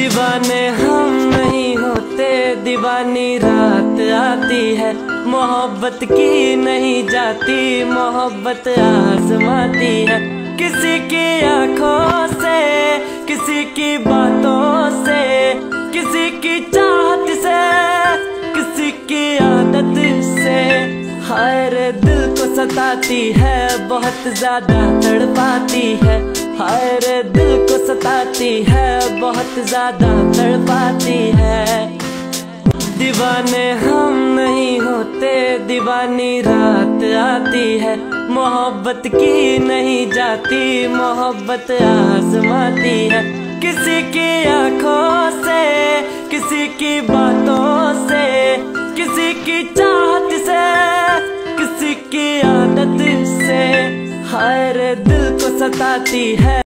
दीवाने हम नहीं होते, दीवानी रात आती है। मोहब्बत की नहीं जाती, मोहब्बत आजमाती है। किसी की आंखों से, किसी की बातों से, किसी की चाहत से, किसी की आदत से। हाय रे दिल को सताती है, बहुत ज्यादा तड़पाती है। हाय रे दिल को सताती है, बहुत ज्यादा तड़पाती है। दीवाने हम नहीं होते, दीवानी रात आती है। मोहब्बत की नहीं जाती, मोहब्बत आजमाती है। किसी की आंखों से, किसी की बातों से, किसी की चाहत से, किसी की आदत से। हाय रे दिल को सताती है।